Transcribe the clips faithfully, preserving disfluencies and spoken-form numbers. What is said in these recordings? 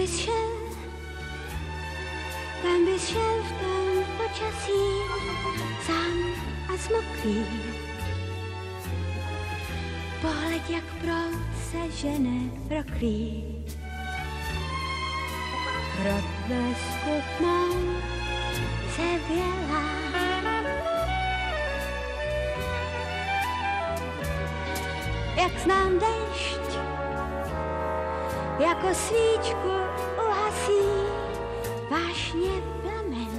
bys šel, kam bys šel v tom počasí, sám a zmoklý. Pohled, jak proud se žene proklí. Hrotve skupnou se věla. Jak znám dešť, jako svíčku uhasí vášně plamen.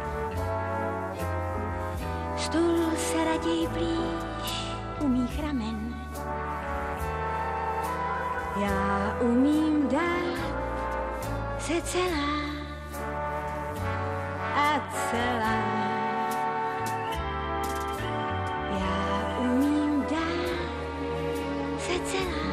Stůl se raději blíž u mých ramen. Já umím dát se celá a celá. Já umím dát se celá.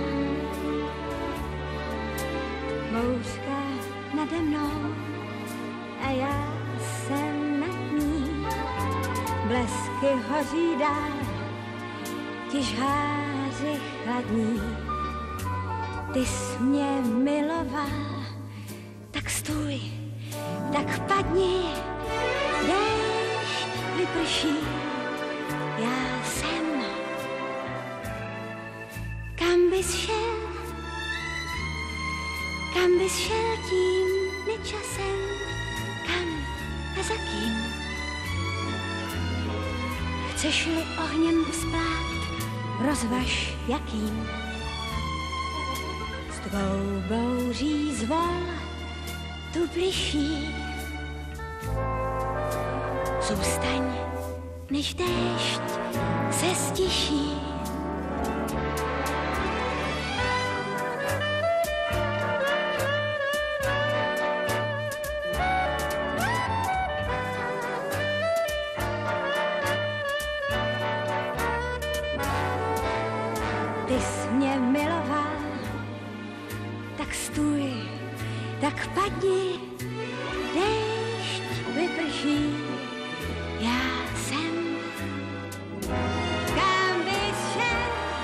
Bouřka nade mnou a já jsem nad ní. Blesky hoří dál, ti žháři chladní. Ty jsi mě miloval, tak stůj, tak padni, déšť vyprší, já jsem. Kam bys šel, kam bys šel tím nečasem, kam a za kým? Chceš-li ohněm vzplát, rozvaž jakým? S tvou bouří zvol tu bližší. Zůstaň, než déšť se stiší. Ty jsi mě miloval, tak stůj, tak padni, déšť vyprší, já jsem. Kam bys šel,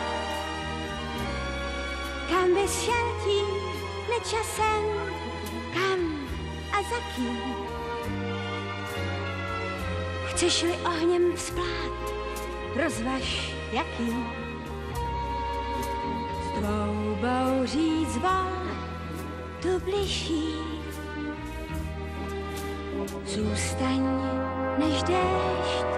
kam bys šel tím nečasem, kam a za kým? Chceš-li ohněm vzplát, rozvaž jakým? S tvou bouří zvol tu bližší. Zůstaň, než déšť